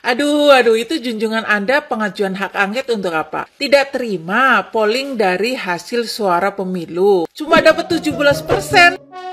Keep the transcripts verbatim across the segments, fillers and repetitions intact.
Aduh, aduh, itu junjungan Anda pengajuan hak angket untuk apa? Tidak terima polling dari hasil suara pemilu. Cuma dapat tujuh belas persen.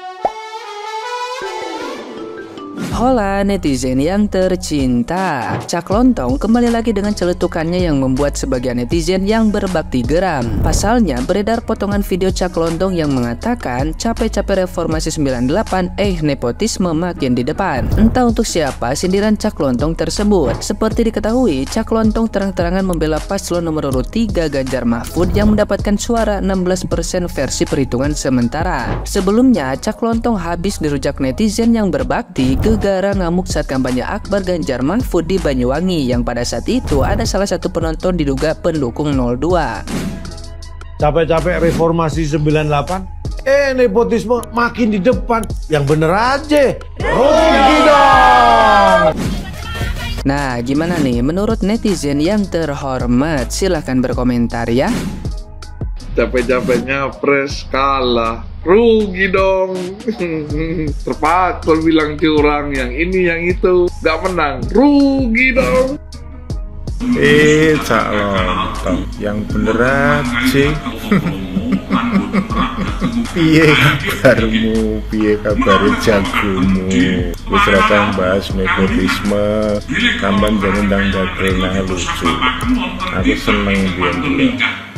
Hola netizen yang tercinta, Cak Lontong kembali lagi dengan celetukannya yang membuat sebagian netizen yang berbakti geram. Pasalnya beredar potongan video Cak Lontong yang mengatakan capek-capek reformasi sembilan delapan, eh nepotisme makin di depan. Entah untuk siapa sindiran Cak Lontong tersebut. Seperti diketahui, Cak Lontong terang-terangan membela paslon nomor urut tiga Ganjar Mahfud yang mendapatkan suara enam belas persen versi perhitungan sementara. Sebelumnya, Cak Lontong habis dirujak netizen yang berbakti ke gara ngamuk saat kampanye akbar Ganjar Mahfud di Banyuwangi yang pada saat itu ada salah satu penonton diduga pendukung nol dua. Capek-capek reformasi sembilan delapan, eh nepotisme makin di depan. Yang bener aja, rugi dong. Nah, gimana nih menurut netizen yang terhormat? Silahkan berkomentar ya. Capek-capeknya pres kalah, rugi dong. Terpaksa bilang curang, yang ini yang itu gak menang, rugi dong. Eh Cak Lontong, yang bener aja. Piye kabarmu, piye kabar jagomu? Wis rata bahas nepotisme, sampean jangan ndang dagelna lucu. Aku seneng biyen.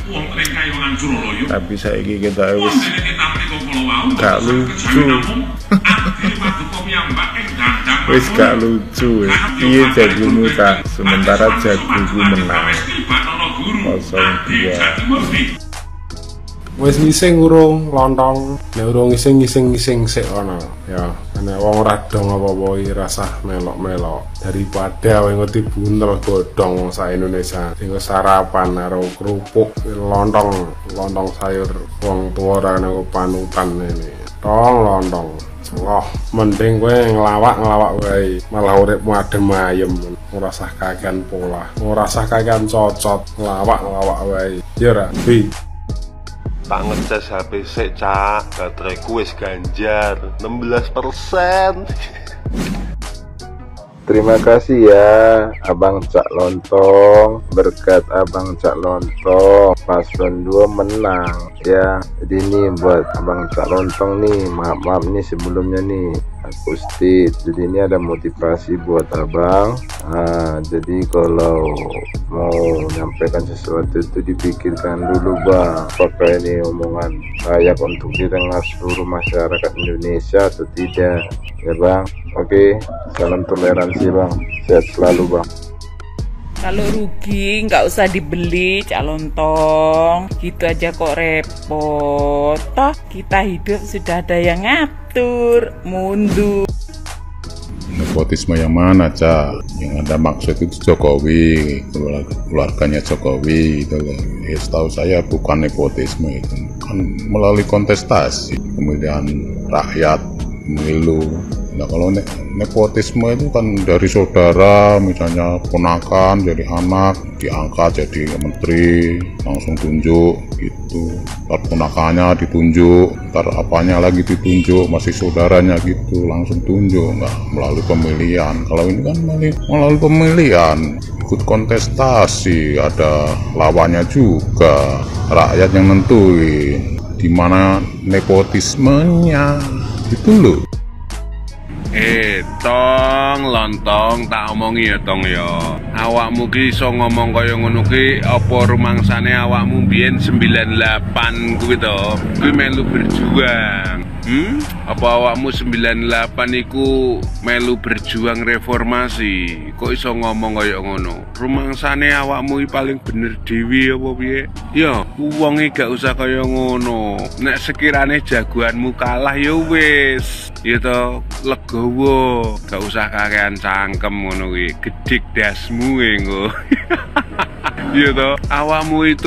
Tapi saiki kita wis gak lucu. Wis gak lucu. Piye jagomu tak? Sementara jagoku menang nol dua. Wis ngising urung Lontong, nek urung ngising-ngising-ngising sik ana ya. Nek wong ora dong apa-apa iki rasah melok-melok daripada kowe ngerti buntel godhong wong sak Indonesia sing sarapan karo kerupuk lontong, lontong sayur wong tuwa ora ana panutan ini. Tong lontong. Wah, mending kowe ngelawak-ngelawak wae, malah uripmu adem ayem, ora usah kakean pola, ora usah kakean cocot, ngelawak-ngelawak wae. Ya ora, Bi. Tak ngecas H P sik, Cak. Bateraiku wis ganjar enam belas persen. Terima kasih ya Abang Cak Lontong. Berkat Abang Cak Lontong paslon dua menang ya. Jadi ini buat Abang Cak Lontong nih, maaf-maaf nih sebelumnya nih aku state. Jadi ini ada motivasi buat abang. Nah, jadi kalau mau menyampaikan sesuatu itu dipikirkan dulu bang, apakah ini omongan layak untuk didengar seluruh masyarakat Indonesia atau tidak ya bang. Oke, salam toleransi bang, sehat selalu bang. Kalau rugi nggak usah dibeli Cak Lontong, gitu aja kok repot. Toh kita hidup sudah ada yang ngatur, mundur. Nepotisme yang mana, Cak? Yang Anda maksud itu Jokowi, keluarganya Jokowi itu. Ya, setahu saya bukan nepotisme itu, kan melalui kontestasi pemilihan rakyat, pemilu. Nah, kalau ne nepotisme itu kan dari saudara, misalnya ponakan jadi anak, diangkat jadi menteri, langsung tunjuk gitu. Ntar ponakannya ditunjuk, ntar apanya lagi ditunjuk, masih saudaranya gitu, langsung tunjuk, nggak melalui pemilihan. Kalau ini kan melalui pemilihan, ikut kontestasi, ada lawannya juga, rakyat yang nentuin di mana nepotismenya, itu loh. Eh tong lontong tak omongi ya tong ya. Awakmu ki iso ngomong kaya ngono ki apa rumangsane awakmu biyen sembilan delapan kuwi to. Kuwi melu berjuang. Hmm? Apa awakmu sembilan delapan iku melu berjuang reformasi? Kok iso ngomong kaya ngono? Rumangsane awakmu iki paling bener dhewe apa piye? Ya, wonge gak usah kaya ngono. Nek sekirane jagoanmu kalah ya wis. Ya to, legowo, gak usah kakean cangkem ngono kuwi. Gedik dasmu engko. Ya to, awakmu itu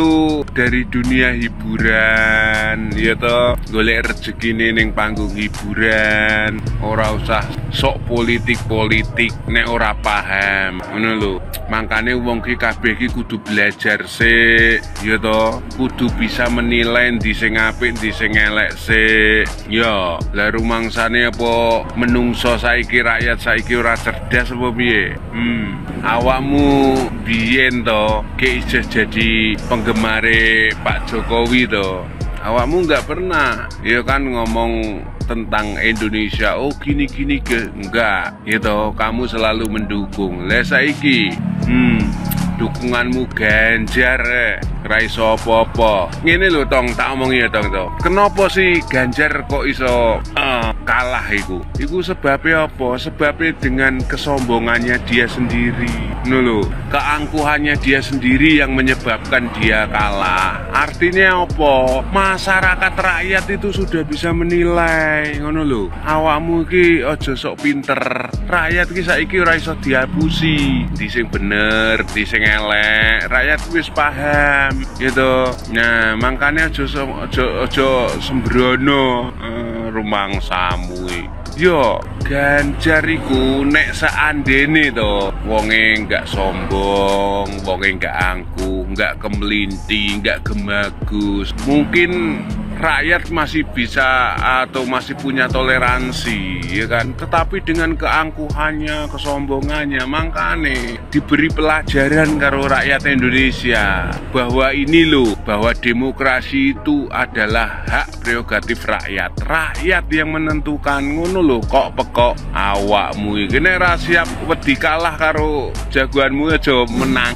dari dunia hiburan, ya toh, golek rezeki ning panggung hiburan, ora usah sok politik-politik nek ora paham, ngono lho. Makane wong ki kabeh ki kudu belajar sik, ya toh, kudu bisa menilai ndi sing apik, ndi sing elek sik. Ya, lah rumangsane apa menungso saiki, rakyat saiki ora cerdas apa piye? Hmm, awakmu biyen to ki isih jadi penggemare Pak Jokowi to. Awakmu nggak pernah ya kan ngomong tentang Indonesia, oh gini-gini ke enggak gitu, kamu selalu mendukung. Lah saiki hmm dukunganmu Ganjar eh ra iso apa-apa. Ngene lho tong, tak omongi ya tong to. Kenapa sih Ganjar kok iso uh, kalah iku? Iku sebabnya apa? Sebabnya dengan kesombongannya dia sendiri. Ngono lho, keangkuhannya dia sendiri yang menyebabkan dia kalah. Artinya apa? Masyarakat rakyat itu sudah bisa menilai, ngono lho. Awakmu iki aja sok pinter. Rakyat ki saiki ora iso diapusi. Di sing bener, di sing elek. Rakyat wis paham gitu. Nah, makanya aja aja aja sembrono uh, rumangsamu. Yo, Ganjar iku nek seandene to wonge nggak sombong, wonge nggak angkuh, nggak kemelinti, nggak gemagus, mungkin rakyat masih bisa atau masih punya toleransi, ya kan? Tetapi dengan keangkuhannya, kesombongannya, makanya diberi pelajaran karo rakyat Indonesia bahwa ini loh, bahwa demokrasi itu adalah hak prerogatif rakyat. Rakyat yang menentukan, ngono loh, kok pekok awakmu iki nek ra siap wedi kalah karo jagoanmu aja menang.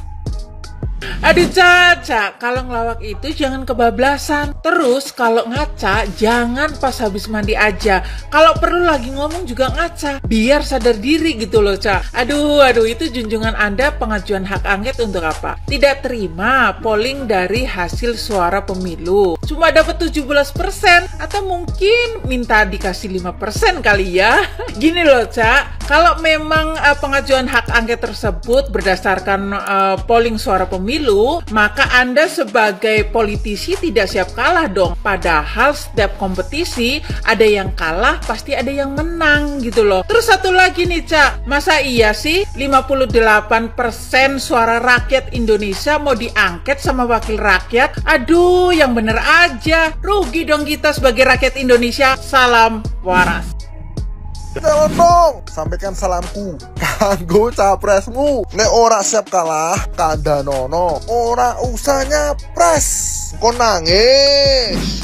Aduh Caca, kalau ngelawak itu jangan kebablasan. Terus kalau ngaca jangan pas habis mandi aja. Kalau perlu lagi ngomong juga ngaca, biar sadar diri gitu loh Ca. Aduh, aduh itu junjungan Anda pengajuan hak angket untuk apa? Tidak terima polling dari hasil suara pemilu. Cuma dapat tujuh belas persen atau mungkin minta dikasih lima persen kali ya. Gini loh Ca, kalau memang uh, pengajuan hak angket tersebut berdasarkan uh, polling suara pemilu, maka Anda sebagai politisi tidak siap kalah dong. Padahal setiap kompetisi ada yang kalah, pasti ada yang menang gitu loh. Terus satu lagi nih Cak, masa iya sih lima puluh delapan persen suara rakyat Indonesia mau diangket sama wakil rakyat? Aduh, yang bener aja. Rugi dong kita sebagai rakyat Indonesia. Salam waras. Calon dong, sampaikan salamku kanggo capresmu. Nek ora siap kalah kandhanono, ora usah nyapres, kok nangis.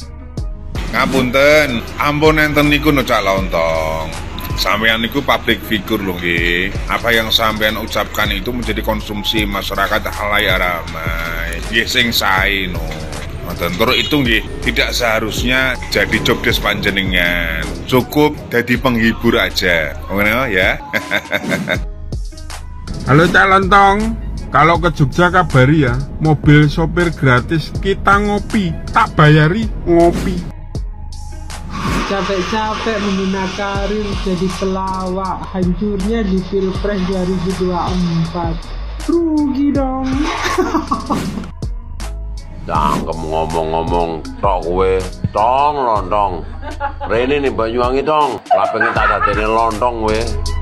Ngapunten, ampun enten niku no Cak Lontong. Sampeyan niku public figure lho nggih. Apa yang sampeyan ucapkan itu menjadi konsumsi masyarakat halayak ramai. Nggih sing sae no. Dan terus itu nggih tidak seharusnya jadi job desk panjenengan. Cukup jadi penghibur aja. Ngono ya. Halo Cak Lontong, kalau ke Jogja kabari ya, mobil sopir gratis, kita ngopi, tak bayari ngopi. Capek-capek membina karir jadi pelawak, hancurnya di Pilpres dua ribu dua puluh empat. Rugi dong. Cangkem ngomong-ngomong tok kowe, tong lontong. Rene nih Banyuwangi tong, lah pengen tak dadene lontong kowe.